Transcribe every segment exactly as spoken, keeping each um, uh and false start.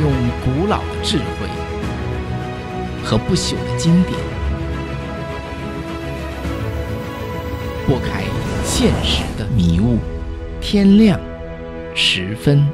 用古老的智慧和不朽的经典，拨开现实的迷雾。天亮十分。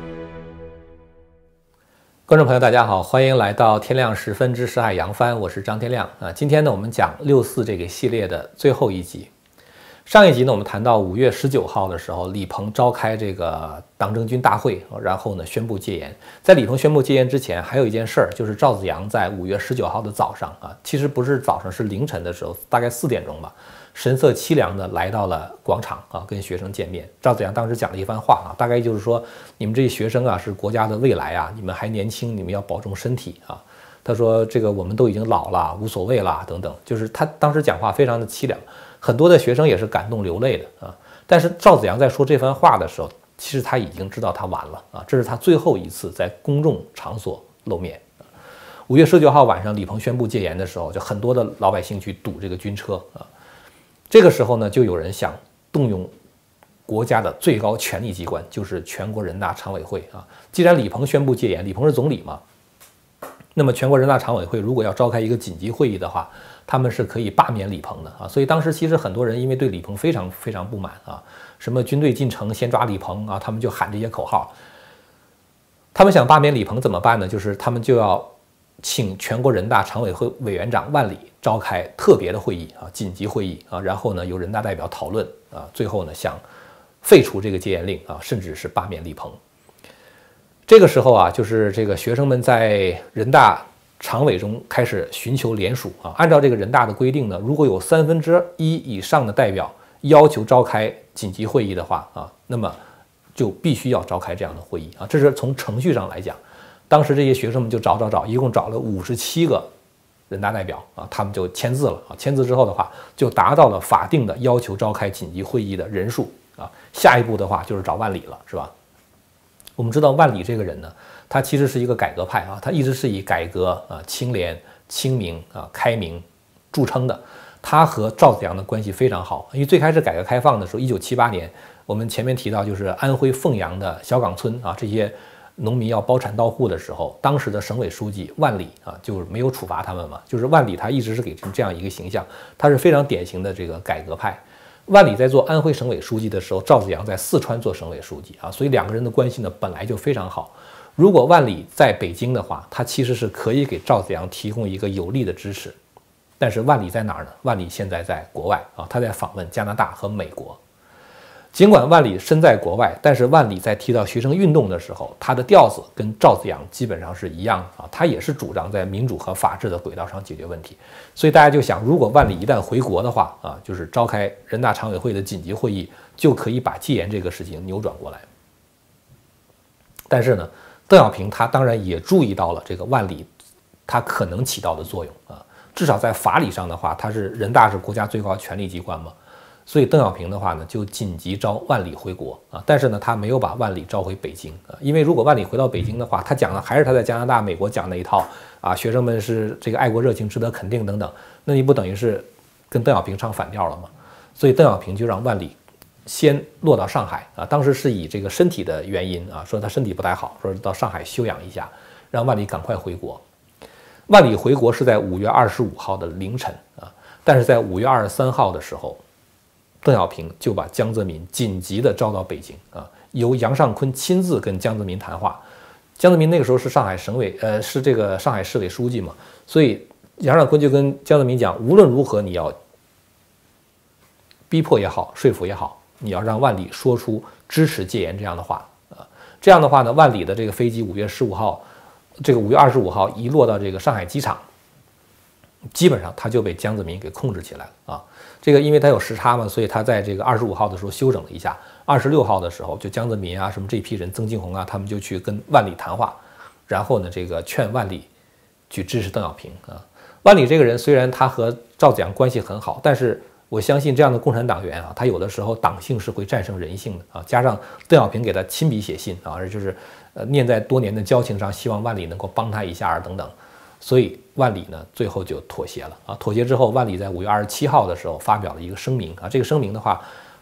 观众朋友大家好，欢迎来到天亮十分之识海扬帆，我是张天亮啊。今天呢，我们讲六四这个系列的最后一集。上一集呢，我们谈到五月十九号的时候，李鹏召开这个党政军大会，然后呢宣布戒严。在李鹏宣布戒严之前，还有一件事儿，就是赵紫阳在五月十九号的早上啊，其实不是早上，是凌晨的时候，大概四点钟吧，神色凄凉的来到了广场啊，跟学生见面。赵紫阳当时讲了一番话啊，大概就是说，你们这些学生啊是国家的未来啊，你们还年轻，你们要保重身体啊。他说这个我们都已经老了，无所谓了等等，就是他当时讲话非常的凄凉。很多的学生也是感动流泪的啊，但是赵紫阳在说这番话的时候，其实他已经知道他完了啊，这是他最后一次在公众场所露面。五月十九号晚上，李鹏宣布戒严的时候，就很多的老百姓去堵这个军车啊。这个时候呢，就有人想动用国家的最高权力机关，就是全国人大常委会啊。既然李鹏宣布戒严，李鹏是总理嘛，那么全国人大常委会如果要召开一个紧急会议的话，他们是可以罢免李鹏的啊，所以当时其实很多人因为对李鹏非常非常不满啊，什么军队进城先抓李鹏啊，他们就喊这些口号。他们想罢免李鹏怎么办呢？就是他们就要请全国人大常委会委员长万里召开特别的会议啊，紧急会议啊，然后呢由人大代表讨论啊，最后呢想废除这个戒严令啊，甚至是罢免李鹏。这个时候啊，就是这个学生们在人大常委中开始寻求联署啊，按照这个人大的规定呢，如果有三分之一以上的代表要求召开紧急会议的话啊，那么就必须要召开这样的会议啊。这是从程序上来讲，当时这些学生们就找找找，一共找了五十七个人大代表啊，他们就签字了啊。签字之后的话，就达到了法定的要求召开紧急会议的人数啊。下一步的话就是找万里了，是吧？我们知道万里这个人呢，他其实是一个改革派啊，他一直是以改革啊、清廉、清明啊、开明著称的。他和赵紫阳的关系非常好，因为最开始改革开放的时候，一九七八年，我们前面提到就是安徽凤阳的小岗村啊，这些农民要包产到户的时候，当时的省委书记万里啊，就没有处罚他们嘛，就是万里他一直是给这样一个形象，他是非常典型的这个改革派。万里在做安徽省委书记的时候，赵紫阳在四川做省委书记啊，所以两个人的关系呢本来就非常好。如果万里在北京的话，他其实是可以给赵紫阳提供一个有力的支持。但是万里在哪儿呢？万里现在在国外啊，他在访问加拿大和美国。尽管万里身在国外，但是万里在提到学生运动的时候，他的调子跟赵紫阳基本上是一样的啊，他也是主张在民主和法治的轨道上解决问题。所以大家就想，如果万里一旦回国的话啊，就是召开人大常委会的紧急会议，就可以把戒严这个事情扭转过来。但是呢，邓小平他当然也注意到了这个万里他可能起到的作用啊，至少在法理上的话，他是人大是国家最高权力机关嘛。所以邓小平的话呢，就紧急召万里回国啊，但是呢，他没有把万里召回北京啊，因为如果万里回到北京的话，他讲的还是他在加拿大、美国讲那一套啊，学生们是这个爱国热情值得肯定等等，那你不等于是跟邓小平唱反调了吗？所以邓小平就让万里先落到上海啊，当时是以这个身体的原因啊，说他身体不太好，说到上海休养一下，让万里赶快回国。万里回国是在五月二十五号的凌晨啊，但是在五月二十三号的时候，邓小平就把江泽民紧急的招到北京啊，由杨尚昆亲自跟江泽民谈话。江泽民那个时候是上海省委，呃，是这个上海市委书记嘛，所以杨尚昆就跟江泽民讲，无论如何你要逼迫也好，说服也好，你要让万里说出支持戒严这样的话啊。这样的话呢，万里的这个飞机五月十五号，这个五月二十五号一落到这个上海机场，基本上他就被江泽民给控制起来了啊。这个因为他有时差嘛，所以他在这个二十五号的时候休整了一下。二十六号的时候，就江泽民啊，什么这批人，曾庆红啊，他们就去跟万里谈话，然后呢，这个劝万里去支持邓小平啊。万里这个人虽然他和赵紫阳关系很好，但是我相信这样的共产党员啊，他有的时候党性是会战胜人性的啊。加上邓小平给他亲笔写信啊，而就是呃念在多年的交情上，希望万里能够帮他一下啊等等。所以万里呢，最后就妥协了啊。妥协之后，万里在五月二十七号的时候发表了一个声明啊。这个声明的话，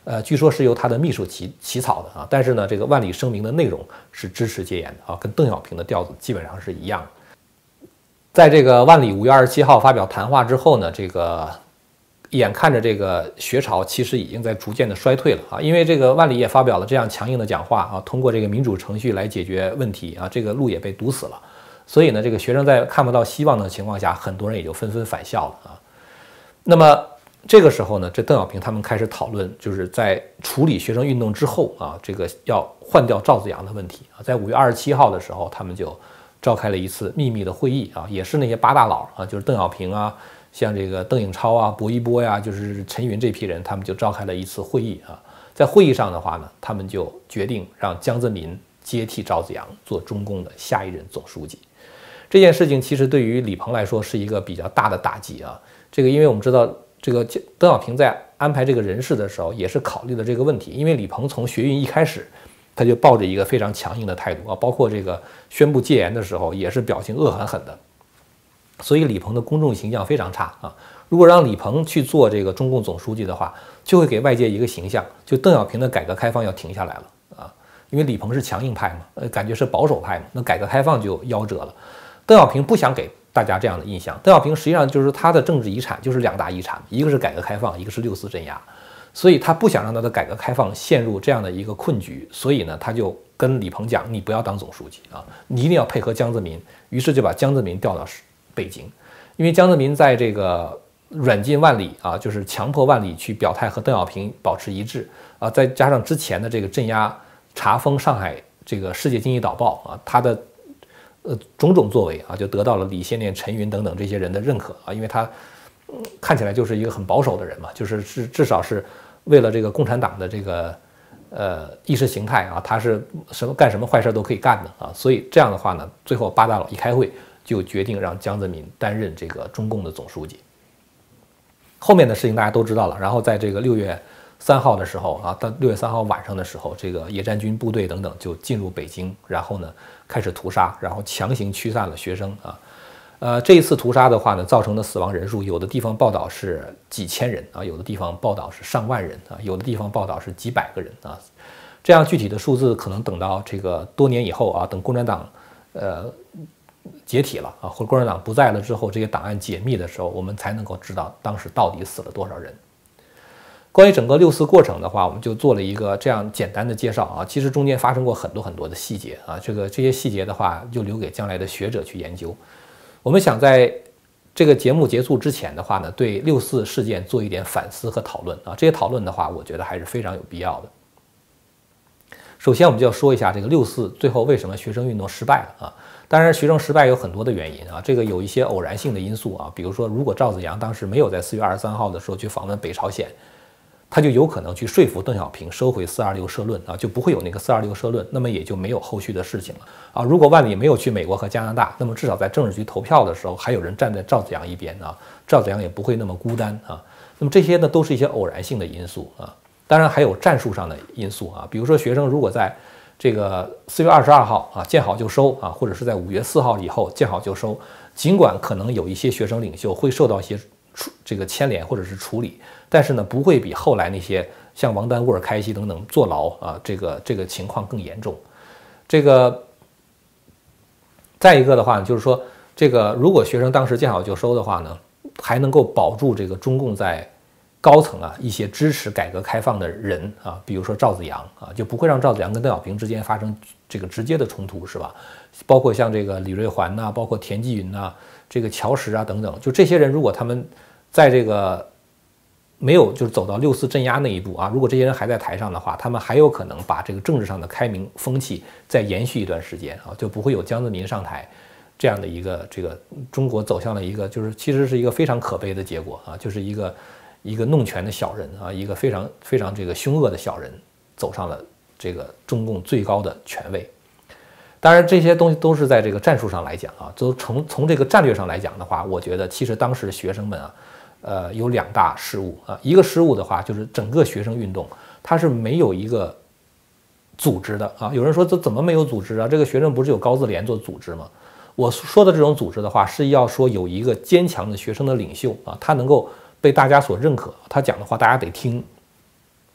呃，据说是由他的秘书起起草的啊，但是呢，这个万里声明的内容是支持戒严的啊，跟邓小平的调子基本上是一样的。在这个万里五月二十七号发表谈话之后呢，这个眼看着这个学潮其实已经在逐渐的衰退了啊，因为这个万里也发表了这样强硬的讲话啊，通过这个民主程序来解决问题啊，这个路也被堵死了。所以呢，这个学生在看不到希望的情况下，很多人也就纷纷返校了啊。那么这个时候呢，这邓小平他们开始讨论，就是在处理学生运动之后啊，这个要换掉赵紫阳的问题啊。在五月二十七号的时候，他们就召开了一次秘密的会议啊，也是那些八大佬啊，就是邓小平啊，像这个邓颖超啊、薄一波呀、啊，就是陈云这批人，他们就召开了一次会议啊。在会议上的话呢，他们就决定让江泽民接替赵紫阳做中共的下一任总书记。这件事情其实对于李鹏来说是一个比较大的打击啊。这个因为我们知道，这个邓小平在安排这个人事的时候，也是考虑了这个问题。因为李鹏从学运一开始，他就抱着一个非常强硬的态度啊，包括这个宣布戒严的时候，也是表情恶狠狠的。所以李鹏的公众形象非常差啊。如果让李鹏去做这个中共总书记的话，就会给外界一个形象，就邓小平的改革开放要停下来了啊。因为李鹏是强硬派嘛，呃，感觉是保守派嘛，那改革开放就夭折了。邓小平不想给大家这样的印象，邓小平实际上就是他的政治遗产就是两大遗产，一个是改革开放，一个是六四镇压，所以他不想让他的改革开放陷入这样的一个困局，所以呢，他就跟李鹏讲，你不要当总书记啊，你一定要配合江泽民，于是就把江泽民调到北京，因为江泽民在这个软禁万里啊，就是强迫万里去表态和邓小平保持一致啊，再加上之前的这个镇压查封上海这个世界经济导报啊，他的呃，种种作为啊，就得到了李先念、陈云等等这些人的认可啊，因为他、嗯、看起来就是一个很保守的人嘛，就是至至少是为了这个共产党的这个呃意识形态啊，他是什么干什么坏事都可以干的啊，所以这样的话呢，最后八大佬一开会就决定让江泽民担任这个中共的总书记。后面的事情大家都知道了，然后在这个六月三号的时候啊，到六月三号晚上的时候，这个野战军部队等等就进入北京，然后呢开始屠杀，然后强行驱散了学生啊。呃，这一次屠杀的话呢，造成的死亡人数，有的地方报道是几千人啊，有的地方报道是上万人啊，有的地方报道是几百个人啊。这样具体的数字可能等到这个多年以后啊，等共产党呃解体了啊，或者共产党不在了之后，这些档案解密的时候，我们才能够知道当时到底死了多少人。关于整个六四过程的话，我们就做了一个这样简单的介绍啊。其实中间发生过很多很多的细节啊，这个这些细节的话，就留给将来的学者去研究。我们想在这个节目结束之前的话呢，对六四事件做一点反思和讨论啊。这些讨论的话，我觉得还是非常有必要的。首先，我们就要说一下这个六四最后为什么学生运动失败了啊？当然，学生失败有很多的原因啊，这个有一些偶然性的因素啊，比如说，如果赵紫阳当时没有在四月二十三号的时候去访问北朝鲜，他就有可能去说服邓小平收回四二六社论啊，就不会有那个四二六社论，那么也就没有后续的事情了啊。如果万里没有去美国和加拿大，那么至少在政治局投票的时候，还有人站在赵紫阳一边啊，赵紫阳也不会那么孤单啊。那么这些呢，都是一些偶然性的因素啊。当然还有战术上的因素啊，比如说学生如果在这个四月二十二号啊见好就收啊，或者是在五月四号以后见好就收，尽管可能有一些学生领袖会受到一些这个牵连或者是处理，但是呢，不会比后来那些像王丹、沃尔开西等等坐牢啊，这个这个情况更严重。这个再一个的话，就是说，这个如果学生当时见好就收的话呢，还能够保住这个中共在高层啊一些支持改革开放的人啊，比如说赵紫阳啊，就不会让赵紫阳跟邓小平之间发生这个直接的冲突，是吧？包括像这个李瑞环呐、啊，包括田纪云呐、啊，这个乔石啊等等，就这些人，如果他们在这个没有就是走到六四镇压那一步啊，如果这些人还在台上的话，他们还有可能把这个政治上的开明风气再延续一段时间啊，就不会有江泽民上台这样的一个这个中国走向了一个就是其实是一个非常可悲的结果啊，就是一个一个弄权的小人啊，一个非常非常这个凶恶的小人走上了这个中共最高的权位。当然这些东西都是在这个战术上来讲啊，都从从这个战略上来讲的话，我觉得其实当时学生们啊。呃，有两大失误啊，一个失误的话就是整个学生运动它是没有一个组织的啊。有人说这怎么没有组织啊？这个学生不是有高自联做组织吗？我说的这种组织的话，是要说有一个坚强的学生的领袖啊，他能够被大家所认可，他讲的话大家得听。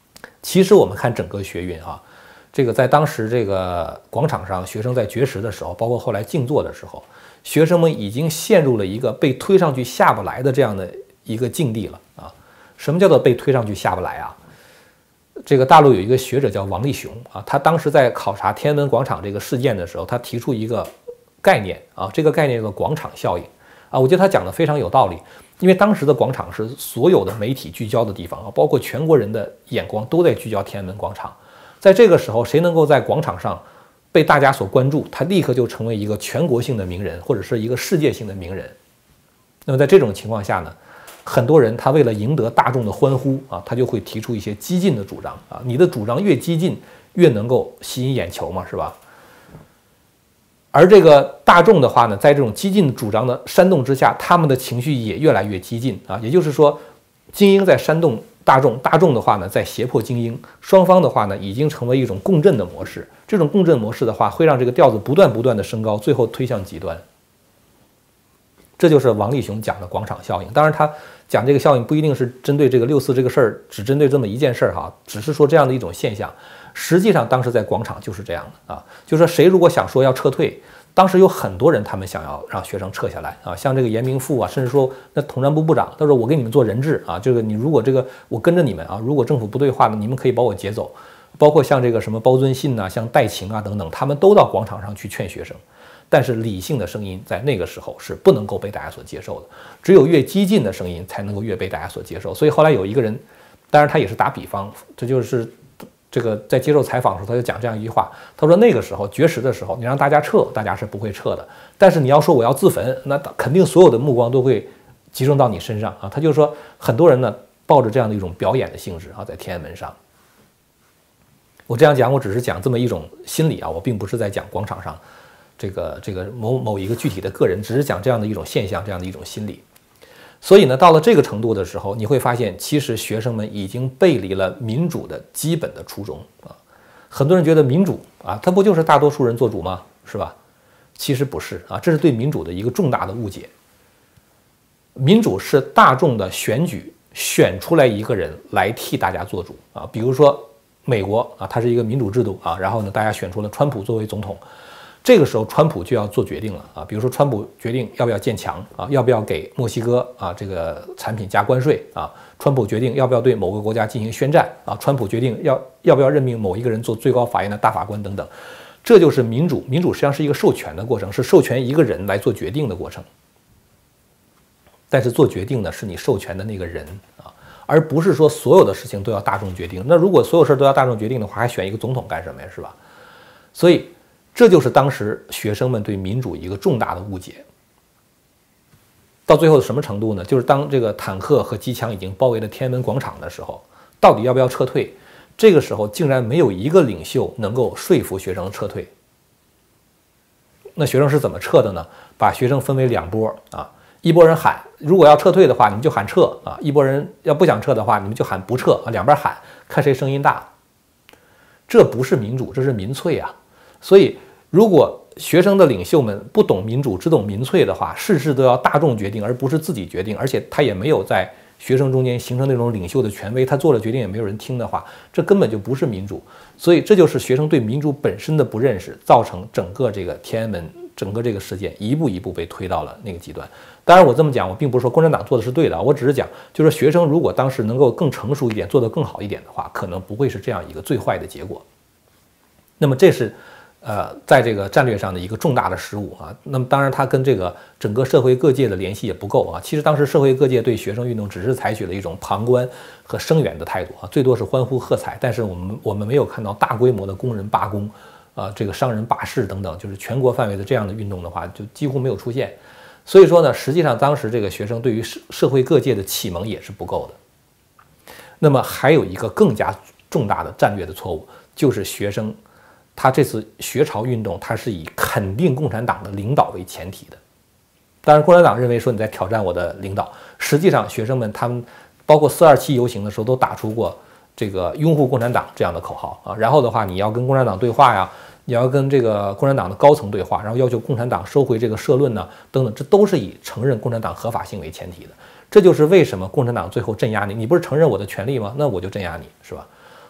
其实我们看整个学运啊，这个在当时这个广场上，学生在绝食的时候，包括后来静坐的时候，学生们已经陷入了一个被推上去下不来的这样的一个境地了啊。什么叫做被推上去下不来啊？这个大陆有一个学者叫王立雄啊，他当时在考察天安门广场这个事件的时候，他提出一个概念啊，这个概念叫做广场效应啊。我觉得他讲的非常有道理，因为当时的广场是所有的媒体聚焦的地方啊，包括全国人的眼光都在聚焦天安门广场。在这个时候，谁能够在广场上被大家所关注，他立刻就成为一个全国性的名人，或者是一个世界性的名人。那么在这种情况下呢，很多人他为了赢得大众的欢呼啊，他就会提出一些激进的主张啊。你的主张越激进，越能够吸引眼球嘛，是吧？而这个大众的话呢，在这种激进主张的煽动之下，他们的情绪也越来越激进啊。也就是说，精英在煽动大众，大众的话呢，在胁迫精英，双方的话呢，已经成为一种共振的模式。这种共振模式的话，会让这个调子不断不断的升高，最后推向极端。这就是王立雄讲的广场效应。当然，他讲这个效应不一定是针对这个六四这个事儿，只针对这么一件事儿哈，只是说这样的一种现象。实际上，当时在广场就是这样的啊，就是说谁如果想说要撤退，当时有很多人他们想要让学生撤下来啊，像这个严明富啊，甚至说那统战部部长，他说我给你们做人质啊，这个你如果这个我跟着你们啊，如果政府不对话呢，你们可以把我劫走。包括像这个什么包遵信呐、啊，像戴晴啊等等，他们都到广场上去劝学生。但是理性的声音在那个时候是不能够被大家所接受的，只有越激进的声音才能够越被大家所接受。所以后来有一个人，当然他也是打比方，这就是这个在接受采访的时候他就讲这样一句话，他说那个时候绝食的时候，你让大家撤，大家是不会撤的，但是你要说我要自焚，那肯定所有的目光都会集中到你身上啊。他就说很多人呢抱着这样的一种表演的性质啊，在天安门上。我这样讲，我只是讲这么一种心理啊，我并不是在讲广场上这个这个某某一个具体的个人，只是讲这样的一种现象，这样的一种心理。所以呢，到了这个程度的时候，你会发现，其实学生们已经背离了民主的基本的初衷啊。很多人觉得民主啊，它不就是大多数人做主吗？是吧？其实不是啊，这是对民主的一个重大的误解。民主是大众的选举选出来一个人来替大家做主啊，比如说美国啊，它是一个民主制度啊，然后呢，大家选出了川普作为总统。这个时候，川普就要做决定了啊，比如说川普决定要不要建墙啊，要不要给墨西哥啊这个产品加关税啊，川普决定要不要对某个国家进行宣战啊，川普决定要要不要任命某一个人做最高法院的大法官等等，这就是民主。民主实际上是一个授权的过程，是授权一个人来做决定的过程。但是做决定的是你授权的那个人啊，而不是说所有的事情都要大众决定。那如果所有事都要大众决定的话，还选一个总统干什么呀？是吧？所以。这就是当时学生们对民主一个重大的误解。到最后什么程度呢？就是当这个坦克和机枪已经包围了天安门广场的时候，到底要不要撤退？这个时候竟然没有一个领袖能够说服学生撤退。那学生是怎么撤的呢？把学生分为两波啊，一拨人喊如果要撤退的话，你们就喊撤啊；一拨人要不想撤的话，你们就喊不撤啊。两边喊，看谁声音大。这不是民主，这是民粹啊。所以，如果学生的领袖们不懂民主，只懂民粹的话，事事都要大众决定，而不是自己决定，而且他也没有在学生中间形成那种领袖的权威，他做了决定也没有人听的话，这根本就不是民主。所以，这就是学生对民主本身的不认识，造成整个这个天安门整个这个事件一步一步被推到了那个极端。当然，我这么讲，我并不是说共产党做的是对的，我只是讲，就是学生如果当时能够更成熟一点，做得更好一点的话，可能不会是这样一个最坏的结果。那么，这是。呃，在这个战略上的一个重大的失误啊，那么当然它跟这个整个社会各界的联系也不够啊。其实当时社会各界对学生运动只是采取了一种旁观和声援的态度啊，最多是欢呼喝彩，但是我们我们没有看到大规模的工人罢工啊，这个商人罢市等等，就是全国范围的这样的运动的话，就几乎没有出现。所以说呢，实际上当时这个学生对于社社会各界的启蒙也是不够的。那么还有一个更加重大的战略的错误，就是学生。他这次学潮运动，他是以肯定共产党的领导为前提的。当然，共产党认为说你在挑战我的领导，实际上学生们他们包括四二七游行的时候都打出过这个拥护共产党这样的口号啊。然后的话，你要跟共产党对话呀，你要跟这个共产党的高层对话，然后要求共产党收回这个社论呢，等等，这都是以承认共产党合法性为前提的。这就是为什么共产党最后镇压你，你不是承认我的权利吗？那我就镇压你，是吧？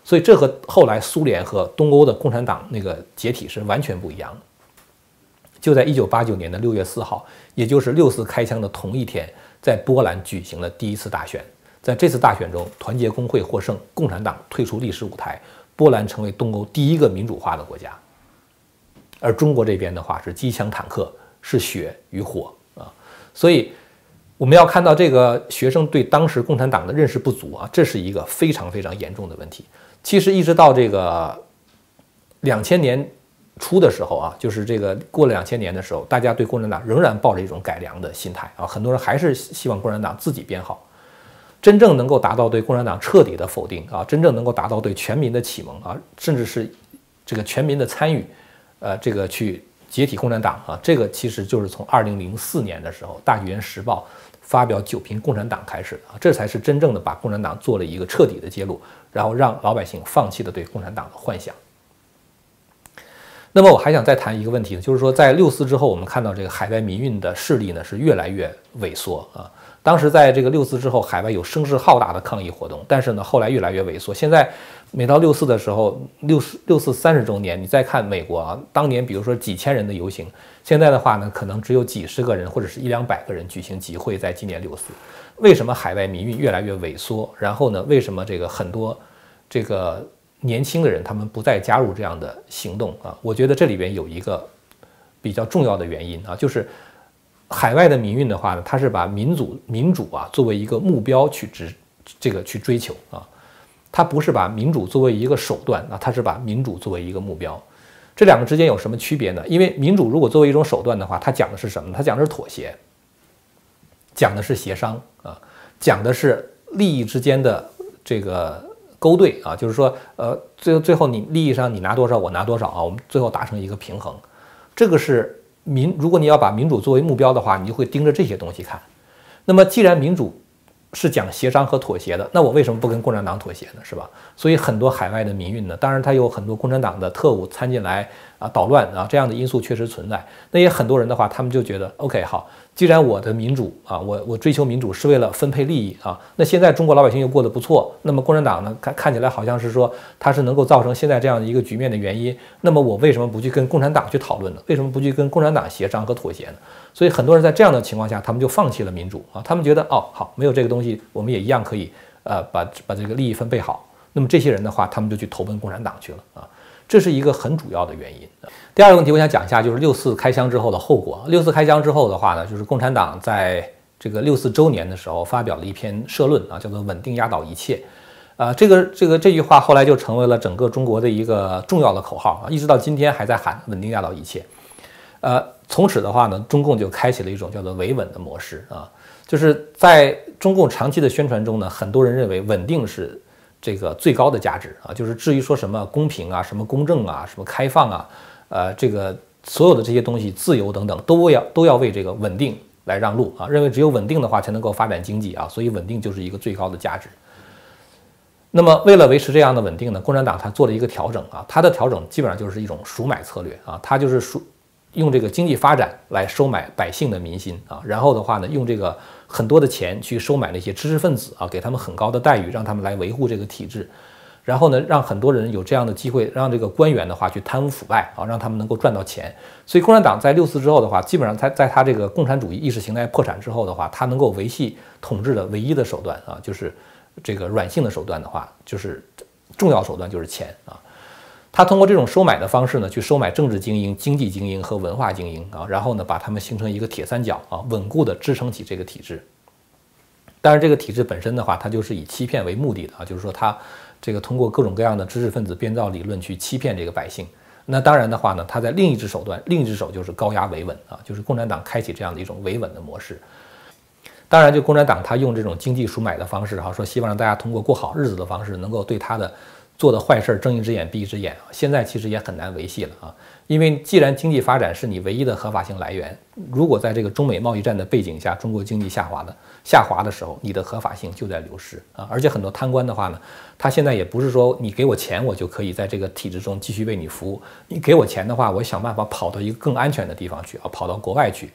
所以这和后来苏联和东欧的共产党那个解体是完全不一样的。就在一九八九年的六月四号，也就是六四开枪的同一天，在波兰举行了第一次大选。在这次大选中，团结工会获胜，共产党退出历史舞台，波兰成为东欧第一个民主化的国家。而中国这边的话是机枪坦克，是血与火啊，所以我们要看到这个学生对当时共产党的认识不足啊，这是一个非常非常严重的问题。其实一直到这个两千年初的时候啊，就是这个过了两千年的时候，大家对共产党仍然抱着一种改良的心态啊，很多人还是希望共产党自己变好。真正能够达到对共产党彻底的否定啊，真正能够达到对全民的启蒙啊，甚至是这个全民的参与，呃，这个去解体共产党啊，这个其实就是从二零零四年的时候，《大纪元时报》发表九评共产党开始啊，这才是真正的把共产党做了一个彻底的揭露，然后让老百姓放弃了对共产党的幻想。那么我还想再谈一个问题呢，就是说在六四之后，我们看到这个海外民运的势力呢是越来越萎缩啊。当时在这个六四之后，海外有声势浩大的抗议活动，但是呢，后来越来越萎缩。现在每到六四的时候，六四六四三十周年，你再看美国啊，当年比如说几千人的游行，现在的话呢，可能只有几十个人或者是一两百个人举行集会，在纪念六四。为什么海外民运越来越萎缩？然后呢，为什么这个很多这个年轻的人他们不再加入这样的行动啊？我觉得这里边有一个比较重要的原因啊，就是海外的民运的话呢，它是把民主民主啊作为一个目标去追这个去追求啊，它不是把民主作为一个手段啊，它是把民主作为一个目标。这两个之间有什么区别呢？因为民主如果作为一种手段的话，它讲的是什么？它讲的是妥协，讲的是协商啊，讲的是利益之间的这个勾兑啊，就是说，呃，最后最后你利益上你拿多少，我拿多少啊，我们最后达成一个平衡。这个是民，如果你要把民主作为目标的话，你就会盯着这些东西看。那么既然民主是讲协商和妥协的，那我为什么不跟共产党妥协呢？是吧？所以很多海外的民运呢，当然它有很多共产党的特务参进来啊，捣乱啊，这样的因素确实存在。那也很多人的话，他们就觉得 OK 好，既然我的民主啊，我我追求民主是为了分配利益啊，那现在中国老百姓又过得不错，那么共产党呢看看起来好像是说它是能够造成现在这样的一个局面的原因，那么我为什么不去跟共产党去讨论呢？为什么不去跟共产党协商和妥协呢？所以很多人在这样的情况下，他们就放弃了民主啊，他们觉得哦好，没有这个东西，我们也一样可以呃把把这个利益分配好。那么这些人的话，他们就去投奔共产党去了啊，这是一个很主要的原因。第二个问题，我想讲一下，就是六四开枪之后的后果。六四开枪之后的话呢，就是共产党在这个六四周年的时候发表了一篇社论啊，叫做“稳定压倒一切”。啊，这个这个这句话后来就成为了整个中国的一个重要的口号啊，一直到今天还在喊“稳定压倒一切”。呃，从此的话呢，中共就开启了一种叫做维稳的模式啊，就是在中共长期的宣传中呢，很多人认为稳定是这个最高的价值啊，就是至于说什么公平啊、什么公正啊、什么开放啊，呃，这个所有的这些东西、自由等等，都要都要为这个稳定来让路啊，认为只有稳定的话才能够发展经济啊，所以稳定就是一个最高的价值。那么为了维持这样的稳定呢，共产党它做了一个调整啊，它的调整基本上就是一种赎买策略啊，它就是赎用这个经济发展来收买百姓的民心啊，然后的话呢，用这个很多的钱去收买那些知识分子啊，给他们很高的待遇，让他们来维护这个体制，然后呢，让很多人有这样的机会，让这个官员的话去贪污腐败啊，让他们能够赚到钱。所以共产党在六四之后的话，基本上在在他这个共产主义意识形态破产之后的话，他能够维系统治的唯一的手段啊，就是这个软性的手段的话，就是重要手段就是钱啊。他通过这种收买的方式呢，去收买政治精英、经济精英和文化精英啊，然后呢，把他们形成一个铁三角啊，稳固的支撑起这个体制。当然，这个体制本身的话，它就是以欺骗为目的的啊，就是说它这个通过各种各样的知识分子编造理论去欺骗这个百姓。那当然的话呢，它在另一只手段，另一只手就是高压维稳啊，就是共产党开启这样的一种维稳的模式。当然，就共产党他用这种经济赎买的方式啊，说希望让大家通过过好日子的方式，能够对他的做的坏事睁一只眼闭一只眼啊，现在其实也很难维系了啊，因为既然经济发展是你唯一的合法性来源，如果在这个中美贸易战的背景下，中国经济下滑的下滑的时候，你的合法性就在流失啊，而且很多贪官的话呢，他现在也不是说你给我钱我就可以在这个体制中继续为你服务，你给我钱的话，我想办法跑到一个更安全的地方去啊，跑到国外去。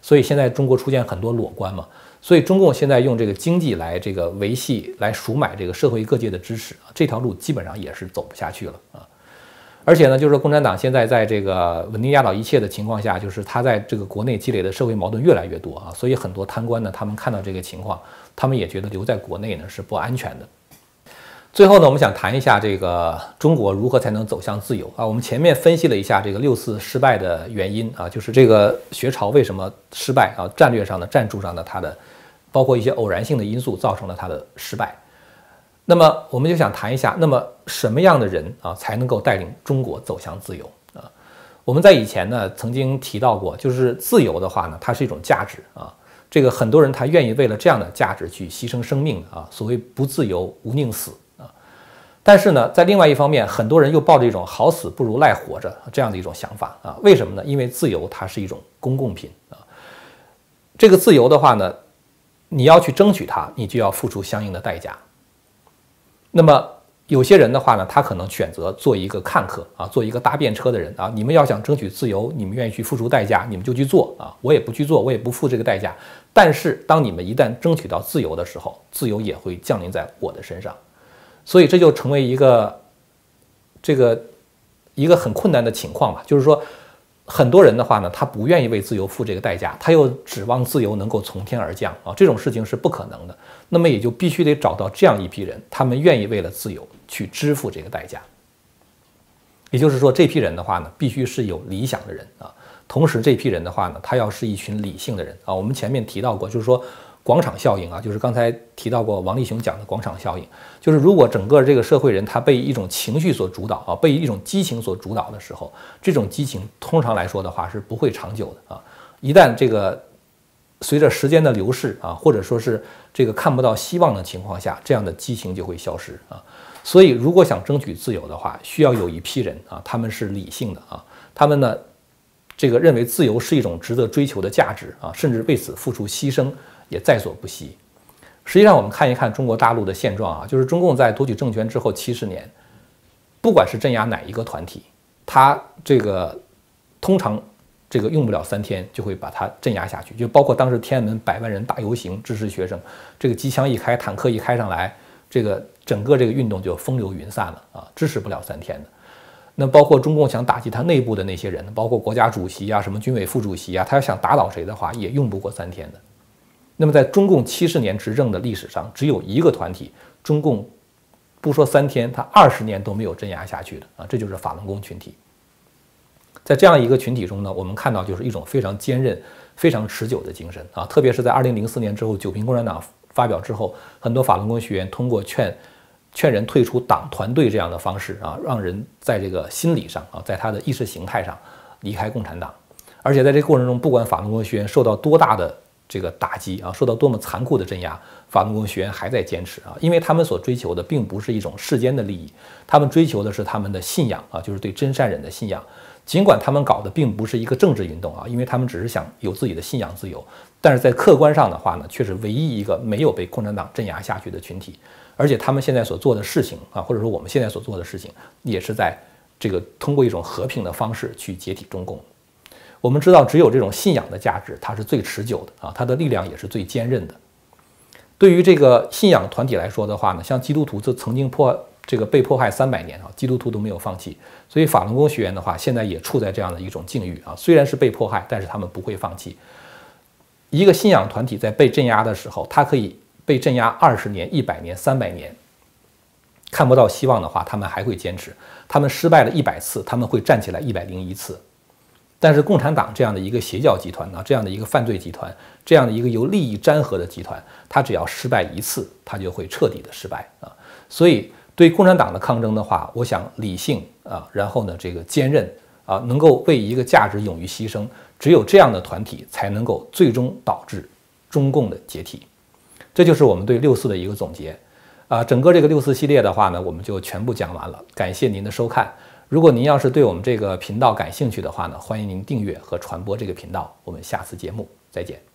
所以现在中国出现很多裸官嘛，所以中共现在用这个经济来这个维系、来赎买这个社会各界的支持，这条路基本上也是走不下去了啊。而且呢，就是说共产党现在在这个稳定压倒一切的情况下，就是他在这个国内积累的社会矛盾越来越多啊，所以很多贪官呢，他们看到这个情况，他们也觉得留在国内呢是不安全的。最后呢，我们想谈一下这个中国如何才能走向自由啊？我们前面分析了一下这个六四失败的原因啊，就是这个学潮为什么失败啊？战略上的、战术上的它的，包括一些偶然性的因素造成了它的失败。那么我们就想谈一下，那么什么样的人啊才能够带领中国走向自由啊？我们在以前呢曾经提到过，就是自由的话呢，它是一种价值啊。这个很多人他愿意为了这样的价值去牺牲生命啊，所谓不自由无宁死。但是呢，在另外一方面，很多人又抱着一种好死不如赖活着这样的一种想法啊。为什么呢？因为自由它是一种公共品啊。这个自由的话呢，你要去争取它，你就要付出相应的代价。那么有些人的话呢，他可能选择做一个看客啊，做一个搭便车的人啊。你们要想争取自由，你们愿意去付出代价，你们就去做啊。我也不去做，我也不付这个代价。但是当你们一旦争取到自由的时候，自由也会降临在我的身上。所以这就成为一个这个一个很困难的情况吧，就是说很多人的话呢，他不愿意为自由付这个代价，他又指望自由能够从天而降啊，这种事情是不可能的。那么也就必须得找到这样一批人，他们愿意为了自由去支付这个代价。也就是说，这批人的话呢，必须是有理想的人啊，同时这批人的话呢，他要是一群理性的人啊。我们前面提到过，就是说广场效应啊，就是刚才提到过王立雄讲的广场效应，就是如果整个这个社会人他被一种情绪所主导啊，被一种激情所主导的时候，这种激情通常来说的话是不会长久的啊。一旦这个随着时间的流逝啊，或者说是这个看不到希望的情况下，这样的激情就会消失啊。所以如果想争取自由的话，需要有一批人啊，他们是理性的啊，他们呢这个认为自由是一种值得追求的价值啊，甚至为此付出牺牲也在所不惜。实际上我们看一看中国大陆的现状啊，就是中共在夺取政权之后七十年，不管是镇压哪一个团体，它这个通常这个用不了三天就会把它镇压下去，就包括当时天安门百万人大游行支持学生，这个机枪一开，坦克一开上来，这个整个这个运动就风流云散了啊，支持不了三天的。那包括中共想打击他内部的那些人，包括国家主席啊，什么军委副主席啊，他要想打倒谁的话，也用不过三天的。那么在中共七十年执政的历史上，只有一个团体，中共不说三天，他二十年都没有镇压下去的啊，这就是法轮功群体。在这样一个群体中呢，我们看到就是一种非常坚韧、非常持久的精神啊，特别是在二零零四年之后，九平共产党发表之后，很多法轮功学员通过劝劝人退出党团队这样的方式啊，让人在这个心理上啊，在他的意识形态上离开共产党。而且在这个过程中，不管法轮功学员受到多大的这个打击啊，受到多么残酷的镇压，法轮功学员还在坚持啊，因为他们所追求的并不是一种世间的利益，他们追求的是他们的信仰啊，就是对真善忍的信仰。尽管他们搞的并不是一个政治运动啊，因为他们只是想有自己的信仰自由，但是在客观上的话呢，却是唯一一个没有被共产党镇压下去的群体。而且他们现在所做的事情啊，或者说我们现在所做的事情，也是在这个通过一种和平的方式去解体中共。我们知道，只有这种信仰的价值，它是最持久的啊，它的力量也是最坚韧的。对于这个信仰团体来说的话呢，像基督徒就曾经迫这个被迫害三百年啊，基督徒都没有放弃。所以法轮功学员的话，现在也处在这样的一种境遇啊，虽然是被迫害，但是他们不会放弃。一个信仰团体在被镇压的时候，它可以被镇压二十年、一百年、三百年，看不到希望的话，他们还会坚持。他们失败了一百次，他们会站起来一百零一次。但是共产党这样的一个邪教集团呢，这样的一个犯罪集团，这样的一个由利益沾合的集团，它只要失败一次，它就会彻底的失败啊。所以对共产党的抗争的话，我想理性啊，然后呢这个坚韧啊，能够为一个价值勇于牺牲，只有这样的团体才能够最终导致中共的解体。这就是我们对六四的一个总结啊。整个这个六四系列的话呢，我们就全部讲完了。感谢您的收看。如果您要是对我们这个频道感兴趣的话呢，欢迎您订阅和传播这个频道。我们下次节目再见。